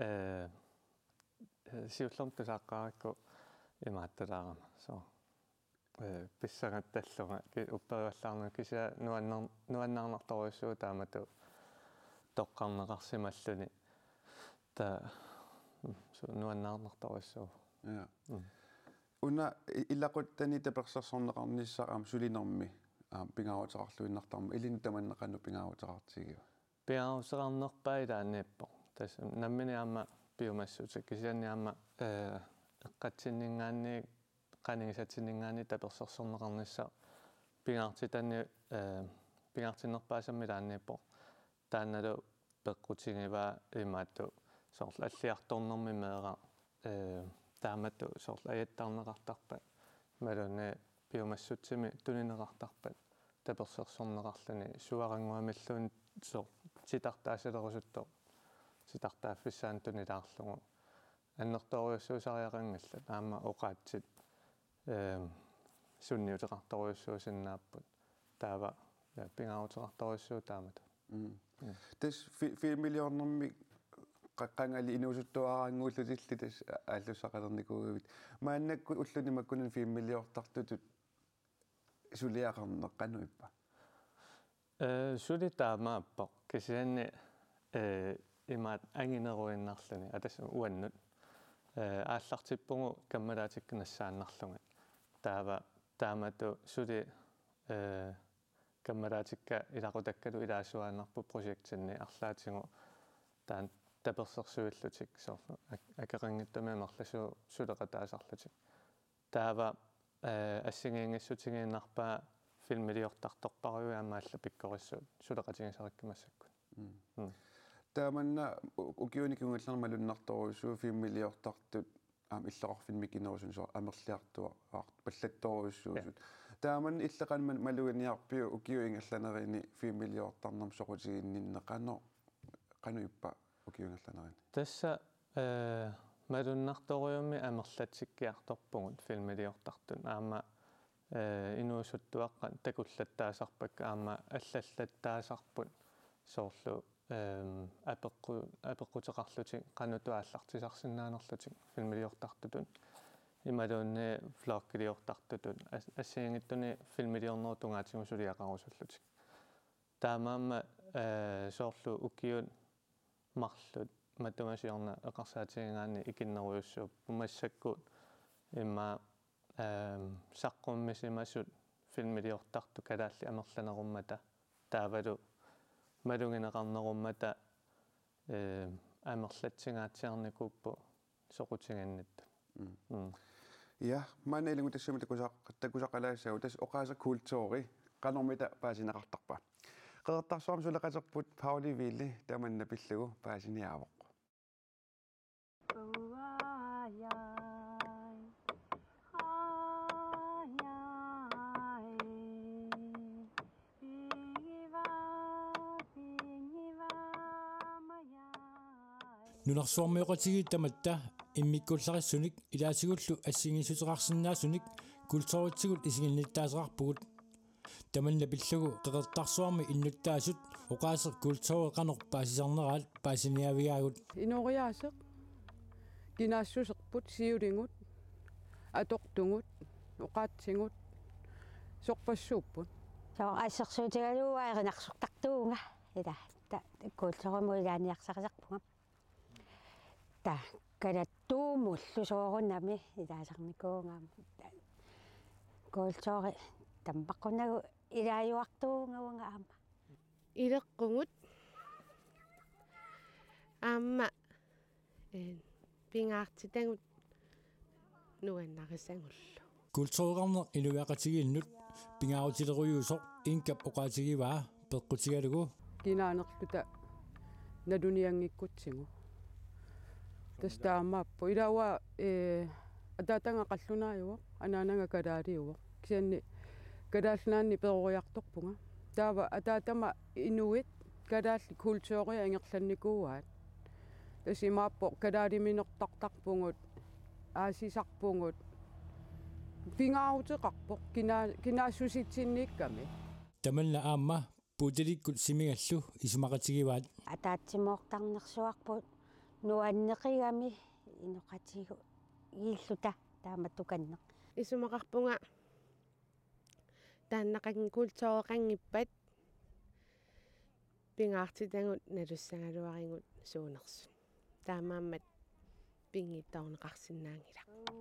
siullorm tusaqqarakku imaattalaarama. So pissangattalluga upperiuallarnu kisia nuannarnartorussuu taamatu toqqarneqarsimalluni ta nuannarnartorussuu. Ja. Una illaquttani tapersersorneqarnissaqam sulinermi pingaruuteqarluinnartarma ilin tamanneqannu pingaruuteqartigiu. Pingaruuteqarnerpai taanniippo. Tas nammini amma biomassuutik kisianni amma eqqatsinningaanni qaningisatsinningaanni tapersersorneqarnissa pingaartinnerpaasammi taanniippo. Taannalu peqqutigiva imaattu soorla alliartornermi meera taamattu soorla ajattarneqartarpa malunni biomassutsimi tunineqartarpat tapersersorneqarluni suaranguamilluun so sitartaasalerusutto sitartaaffissaan tunilaarlugu annertoriussuusariaqangallat aama oqaatsit sunniuteqartoriussuusinnaappat taava pingaruuteqartoriussuu taamatu. Tas 4 millionermi qaqqangali inuusuttuaraanguullutilli tas aallussaqalernikuuvit maannakku ulluni makkunan 4 milliortartutut suliaqarneqqanuippa. Suli taamaappo kisianni imaat angineruinnarluni atas uannut aallartippungu kammalaatikkinassaannarlunga taava taamatu suli kammalaatikka ilaqutakkalu ilaasuaannarpu projektinni arlaatigu taan tapersersuillutik soorlu akeqangittamiamerlasuu suleqataasarlutik taava ассигингиссутигииннарпаа филмилиортарторпаруи аамаалла пиккорissуут сулеқатигисариккимассаккут тааманна укиуникунгиллерна малуннарторуссуу филмилиортартут иллеқарфилми кинерусун соо амерлиартуа паллатторуссуусут тааман иллеқанман малугиниарпиу укиуингалланерини филмилиортарнерм соқутигиннинне қануиппа укиунгалланерини тасса малуннарторуйумми амерлатсиккиарторпугут филмилиортартут аама инуусуттуаққа такуллаттаасарпакка аама аллаллаттаасарпут соорлу апеққутеқарлутик қанутуааллартисарсинаанерлутик филмилиортартутун ималуунни флоккилиортартутут ассиингиттуни филмилиорнерутунгаатигу сулиақарусуллутик таамаама соорлу укиут марлут матумасиорна эқарсаатигингаани икиннеруйуссуу пумассаккут имма саққуммисимасут филмилиортарту калаалли амерланеруммата таавалу малугинеқарнеруммата амерлатсигаатсиарникууппу соқутиганнатта ja маннилигу тассуми такусақалаассагу тас оқааса культури канормита паасинеқартарпа қеэртарсуарм сулеқатерпут Паули Вилли таманна пиллугу паасиниаавоқ нунарсуармиоқатигиттаматта иммиккулларissуник илаатигуллу ассигисутерарсинаасуник культууритсигут исигинниттаасеқарпугут таманна пиллугу қеқертарсуарми иннуттаасут оқаасеқ культууреқанор паасисарнераат паасиниавиаагут инориаасеқ кинаассусерпут сиулингут атортугут оқаатсигут сорпассууппут соо ассерсуутигалууа эринарсортартуунга ила культуурмуилааниарсарисарпунга та калаттуумуллу соорунами илаасарникуунгаама культури тампаққунагу илааюартуунгаунга аама илеққугут аама пингаартитангут нуаннарисангуллу культуурернер инуяқатигииннут пингаарутилеруйуусоқ инкап оқаатигиваа пеққутигалугу кинаанерлута налуниангиккутсигу тастаамааппу илауа атаатанга қаллунааюа анаанага калаалиуа кисианни калаалнаанни перориарторпунга таава атаатама инуит калаалли культуурия ангерланникууаат тасимааппо калаалиминертартарпугут аасисарпугут пингаарутеқарпо кинаассуситсинниикками тамална аама путиликкут симигаллу исумақатигиваат атаатсимоортарнерсуарпут нуаннеқигами иноқатигу ииллута тааматтуканнеқ исумақарпунга тааннақагин культуореқангиппат пингаартитангут налуссагалуарингут суунерсу таамааммат пингиттарнеқарсинаангила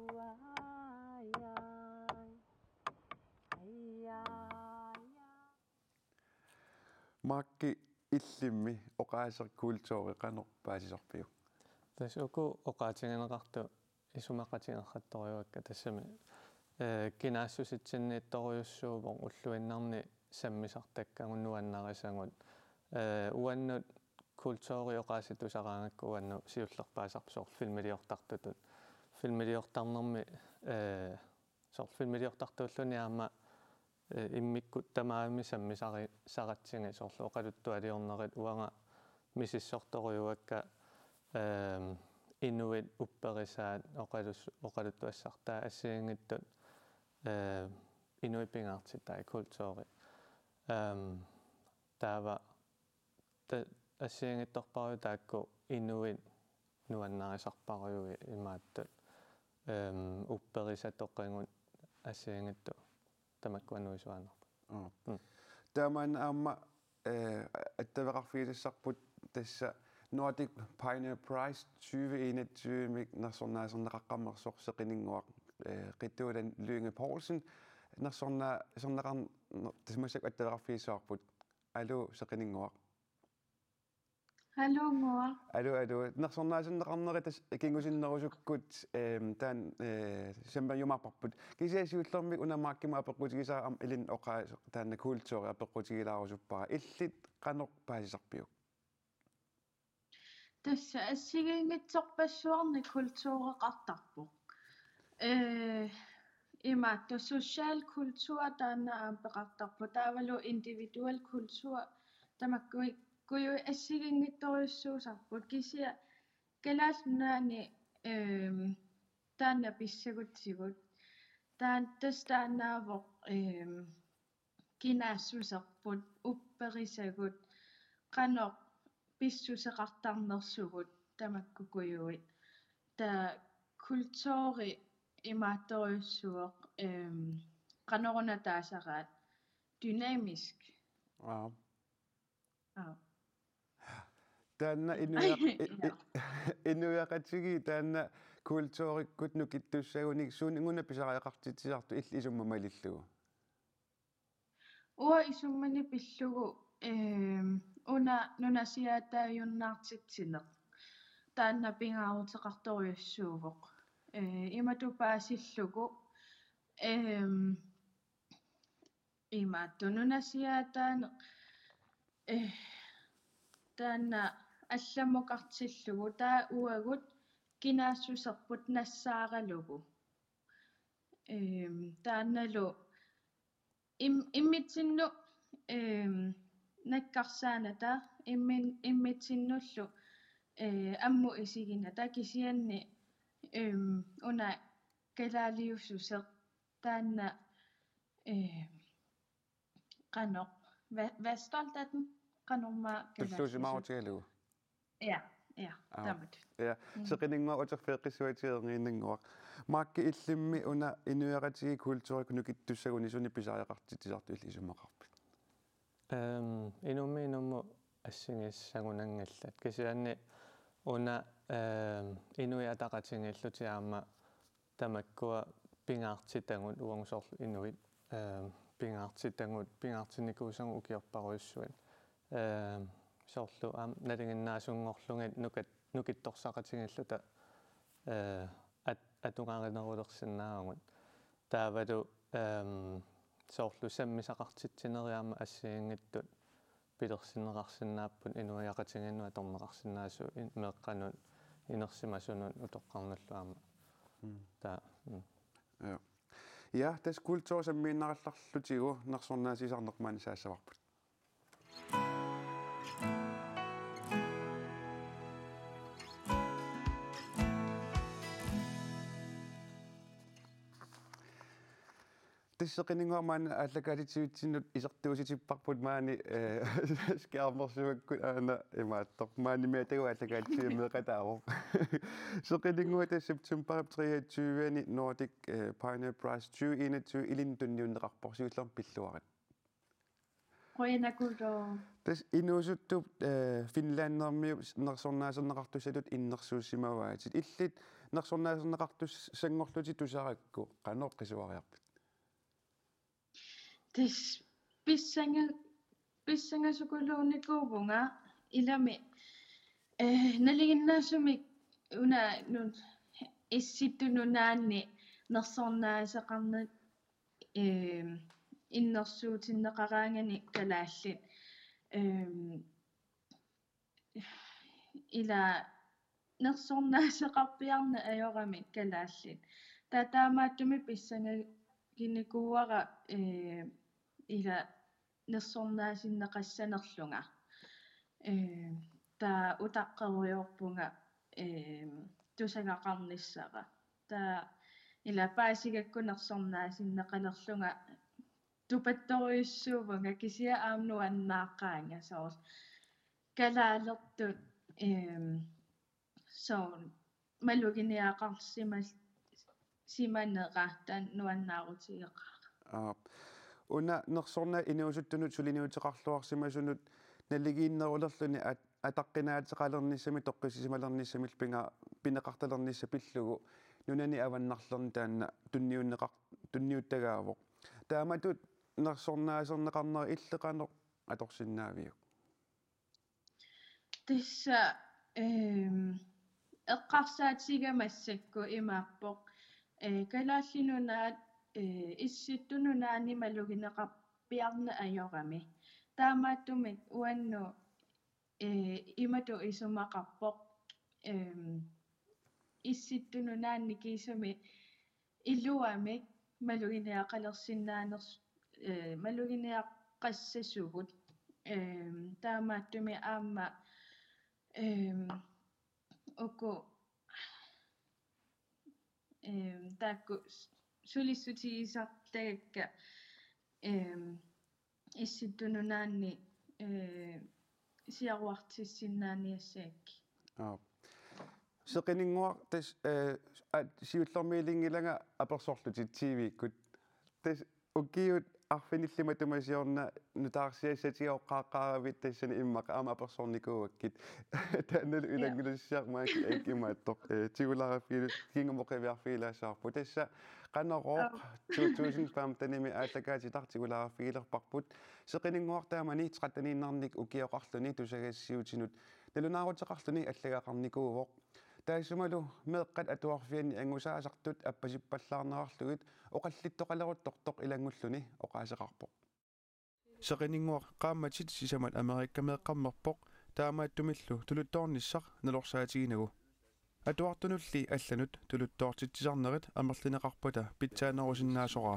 Maakki illimmi oqaaserikultuuriqanoq paasisarpiu. Tas uku oqaatigineqartu isumaqatigerrattoriuakka tassami kinaassusitsinniittoriussuuvoq ulluinnarni sammisartakkagunnuannarisangut uannut kultuuri oqaasitusaraangakku uannu siullerpaasarpusoor filmiliortartutut filmiliortarnermi soor filmiliortartuulluni aama immikkut tamaami sammisari saratsingi soorlu oqaluttualiornerit uanga misissortoriuakka inuit upperisaat oqaluttuassartaa assiingittut inuipingaartitai kultuuri taava assiingittorparu taakku inuit nuannarisarparugi imaattut upperisatoqqingut assiingittu tamakkuanuisuanerpa Taamaan aamma attaveqarfiilissarput tassa Nordic Pioneer Prize 2021 nersornaaserneqaqqammersorseqininguaq qittuulan Lyinge Poulsen nersornaqarn tasmussak attaveqarfiissaarput alu seqininguaq Hallo mor. Alu nersornaasenneqarneritas kingusinnerusukkut taan semmayumarparput kisiasiullermik unamaakkima apeqqutigisaa am ilin oqa taanna kultuuri apeqqutigilaarusuppaqa illit qanoq paasisarpiuk Tässä assigiingitsorpassuarni kultuureqartarpuq imaattu socialkultur taanna aapeqartarpu taavalu individual kultur tamakkui kujui assigiingittoriussuusarput kisia kalaallunaani taanna pissagutsigut taannaavoq kinaassuserput upperisagut qanoq pissuseqartarnersugut tamakkukujui ta kultuuri imaattoriussuoq qanoruna taasaraat dynamisk taanna inuiaqatigi taanna kultuurikkut nukittussagunik suuninguna pisariaqartitisartu illi isumma malillugu Ua isummani pillugu una nunasiataajunnaartitsineq taanna pingaaruteqartoriussuuvoq imatupaasillugu imaattu nunasiataane taanna алламукартиллугу таа уагут кинаассусерпут нассааралугу таанналу иммитсинну наккарсааната иммитсиннуллу амму исигината кисианни уна калаалиуссусеq таанна qanoq весталтатн qanорма Tullusimaarutigalugu Ja, tamat. Ja, seqininngua uterfeeqqissuatigeerniinnanguaq maakki illimmi una inuiaqatigi kultuurikku nukittussaguni suni pisariaqartitisartu illi isumaqarpit inummu assingissagunangallat kisianni una inui ataqatingillutiaama tamakkua pingaartitangut uangsorlu inuit pingaartinikuusangu ukiorparuissuit sorlu nalinginnaasungorlungit nukittorsaqatingilluta atungarinerulersinnaarangut taavalu sorlu sammisaqartitsineriaama assiingittut pilersineqarsinnaappun inuiaqatinginnu atorneqarsinnaasu meeqqanut inersimasunut utoqqarnulluaama ta ja tas kultuursammiinnarallarlutigu nersornaasisarnermaani saassavарпут тиссеқинингуамаана ааллакаалитсуитсиннут исертууситиппарпут маани скиармерсуаккут аана имааттор маани меатагу ааллакаалитсуиммеқатааво сеқинингуа тассептимпарап 23-ани Nordic Pioneer Prize 2021 илин тунниуннеқарпор сиуллерм пиллуарат qoinakuro тас инуусуттуп финланднермиу нерсорнаасернеқартусалут иннерсууссимаваатит иллит нерсорнаасернеқартус сангорлути тусаракку канооққисуариарпут tis pissangasukuluunikuuvunga ilami naliginnaasumik una nun issittununaanni nersornaaseqarnat innersuutinneqaraangani kalaallit ila nersornaaseqarpiarna ajoramit kalaallit taataamaattumi pissangaginikuuara ila nersornaasinneqassanerlunga taa utaqqeriorpunga tusagaqarnissaqa taa ila paasigakku nersornaasinneqalerlunga tupattoriussuuvanga kisia aamnu annaaqqaanga soos kalaalertut soon maluginiaqarsimal simaneqa tan nuannaarutigeqa una nersorna inuusuttunut suliniuteqarluarsimasunut naligiinnerulerluni атаққинаатеқалерниссами тоққисисималерниссамил пинеқарталернисса пиллугу нунани аваннарлерни таанна тунниуттагаавоқ тааматут нерсорнаасернеқарнери иллеқанеқ аторсиннаавиу тисса эққарсаатигамассакку имааппоқ калааллинунаат исситтунунаани малугинеқарпиарна ажорами таамааттумик уанну имату исумақарпоқ исситтунунаанни кисуми илуамик малугинеақалерсиннаанерс малугинеаққассасугут таамааттуми аама око таакку сулиссутигисартагакка исситтунунаанни сиаруартиссиннааниассаакки сеқинингуар тас сиуллэрмиилингилага аперсорлути тивиккут тас укиут арфиниллима тумасиорна нутаарсиассатигоққааққааравит тассани иммақа аама аперсорникууаккит тааннал улангулуссиармаак имааттоқ тигулаараффилус кингамоқивиарфилаасаарпу тасса qanoroq 2015 ааллакаатитар тигулаараффигилерпарпут сеқинингуартаамани 13-ниннарник укиоқарлуни тусагассиутинут налунаарутеқарлуни аллагаақарникуувоқ таасумалу меэққат атуарфиани ангусаасартут аппасиппаллаарнерарлугит оқаллиттоқалеруттортоқ илангуллуни оқаасеқарпоқ сеқинингуар qaammatит сисамат америккамеэққармерпоқ таамааттумиллу тулуттоорниссақ налорсаатигинагу атуартунулли алланут тулуттоортитсисарнерит амерлинеқарпута питсаанерусиннаасораа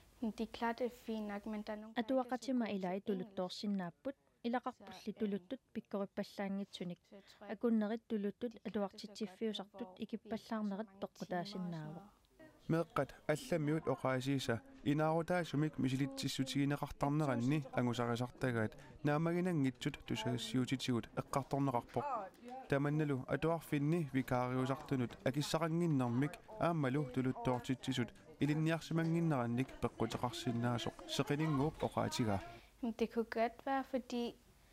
атуақатима илаи тулуттоорсиннааппут илақарпулли тулуттут пиккориппаллаангитсуник акуннерит тулуттут атуартитсиффиусартут икиппаллаарнерит пеққутаасиннаава меэққат алламиут оқаасииса инаарутаасумик мисилитсиссутигинеқартарнеранни ангусарисартагаат наамагинангитсут тусагассиутитигут эққарторнеқарпоқ таманналу атуарфинни викаариусартунут акиссақангиннэрмик ааммалу тулуттоортитсисут илинниарсимангиннеранник пеққутеқарсиннаасоқ сеқинингууп оқаатига Det kunne godt være, fordi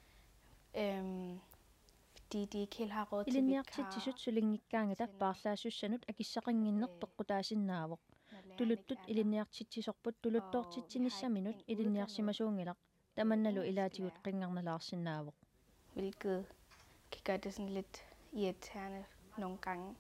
de ikke helt har råd til vikar. Iliniartitsisut sulingikkaangata paarlaassussanut akissaqanginner peqqutaasinnaavoq. Tuluttut iliniartitsisorput tuluttoortitsinissaminut iliniarsimasuungilaq. Tamannalu ilaatigut qingarnalaarsinnaavoq. Hvilket kan gøre det sådan lidt irriterende nogle gange.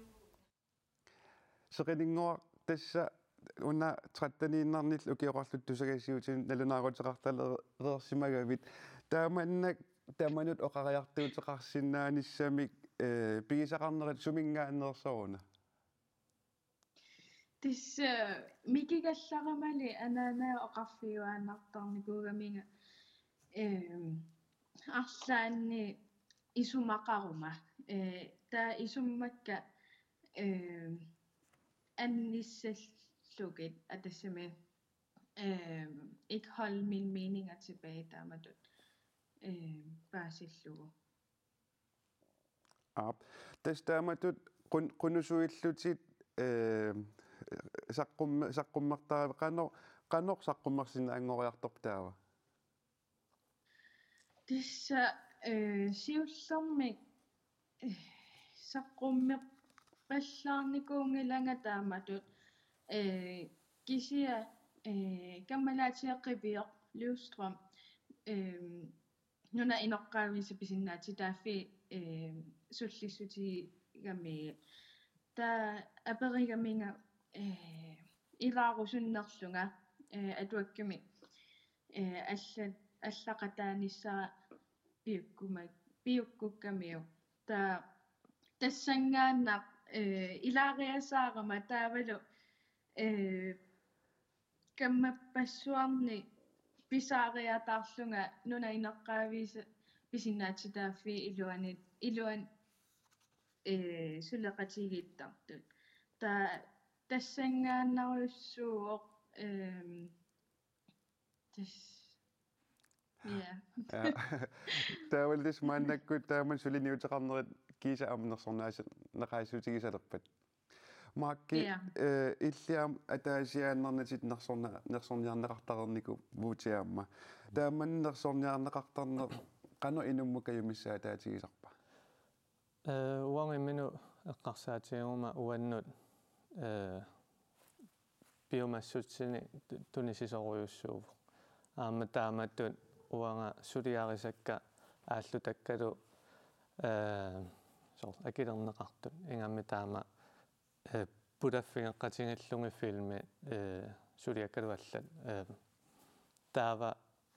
Seqiningua tassa una 13-nninnarnil ukiorarlut tusagasiutin nalunaaruteqartalereersimagavit taamannak tamanut oqariartuuteqarsinnaanissami pigisaqarnerit sumingaannersoruna tis mikigallaramali anaanaa oqarfiuaannartarnikuugaminga arlaanni isumaqaruma taa isummakka annissallugit atassami ikke holde mine meninger tilbage, der med bare sillugu. Tästä amatut qunnusuillutit saqqummartaa qanor saqqummarsina angoriartorp taava. Tässä siullermi saqqummeqqallaarnikuungilanga taamatut kisia kammalaatiaqqiviaq Livstrøm nuna inoqqaavisa pisinnaati taaffi sullissuti gami ta aperigaminga ilaarusunnerlunga atuakkumi allaqataanissara piukkukkamiu ta tassangaannaq ilaariasaarama taavalu kammapassuarni pisaariataarlunga nuna ineqqaaviisa pisinnaati taaffi iluan suleqatigiittartut ta tassangaannarussuuq Taavallis maannakkut taaman suliniuteqarnerit kiisa amnersornaasa neqaisuutigisalerpat. Maakki illiam ataasiaannernatit nersorniarneqartarerniku vuutiaamma. Taaman nersorniarneqartarner qano inummukajumissaa taatigisarpa. Uangiminu eqqarsaatiaguma uannut biomassutsini tunisisoruyussuuvu. Aamma taamatun uanga suliarisakka aallutakkalu akilerneqartut ingammi taama pulaffingeqqatingallungi filmi suliakkalu allat taava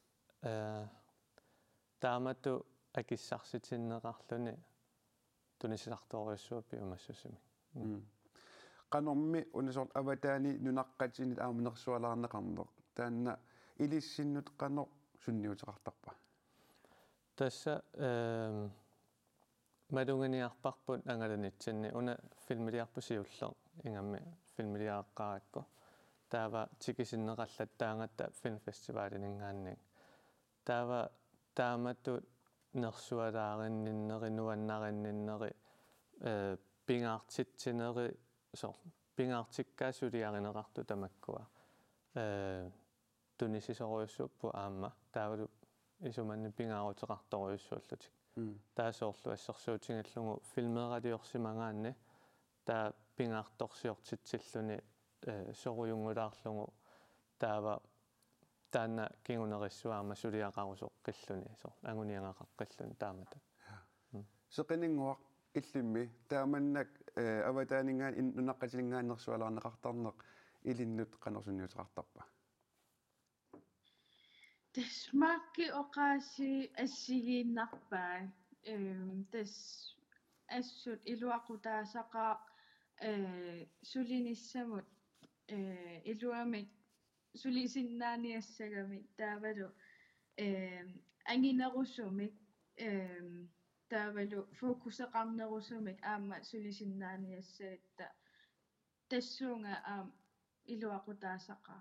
taamatu akissarsitinneqarluni tunisisartoruyussuup biomassusimi. Qanormi unisort avataani nunaqqatinit aamunersualaarneqarneq taanna ilissinut qanor sunniuteqartarpa. Tässä madunginiarparput angalanitsinni una filmiliarpu siuller ingammi filmiliaaqqarakku taava tikisinneqallattaangatta filmfestivaaliningaanning taava taamatut nersualaarinninneri nuannarinneri pingaartitsineri pingaartikkaa suliarineqartu tamakkua tunisisoruyussuuppu aamma taavalu isumanni pingaaruteqartoruyussuullutik taasoorlu assersuutingallungu filmeeraliorsimangaanni taa pingaartorsiortitsilluni soruyungulaarlungu taava taanna kingunerissuaama suliaqarusoq qilluni anguniangaqaqqilluni taamata seqininguaq illimmi taamannak avataaningaan nunaqqatilingaannersualaarneqartarneq ilinnut qanorsunniuteqartarpa. Tasmaakki oqaasi assigiinnarpaa tas assut iluaqutaasaqa sulinissamut iluamik sulisinnaaniassagami taavalu anginerusumik taavalu fokuseqarnerusumik aamma sulisinnaaniassagtta tassuunga iluaqutaasaqa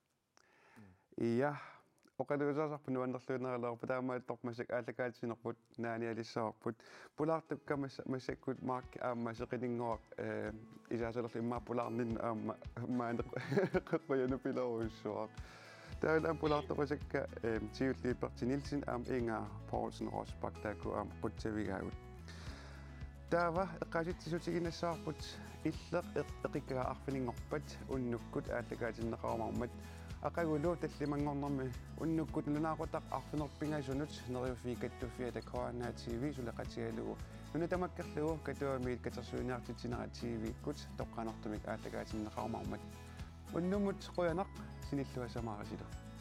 Ja oqaluusarpu nuannerluuneralaarpu taamaattormasak aallakaatinerput naanialissaarput pulaartukkamas massakkut maakki aamma seqininguaq isaasalerlu immaa pulaarnin aamma maaneq qeqquyanu pileruussuaq taalaan pulaartoqusakka siulliipertinilsin aam inga Poulsen Rosbach taakku aam qutsavigaagut taava eqqaasitsisutiginassaarput illeq eqikkaa arfiningorpat unnukkut aallakaatinneqarumarmat aqagulu tallimangornermi unnukkut nunaaqutaq arfinerpingaisunut neriufiikattuffiata Corona TV suleqatigalugu nunatamakkerlugu katuamiit katersuuniartitinera TV-kkut toqqanertumik aallakaatinneqarumarmat unnumut quyanaq sinilluasamaarisilu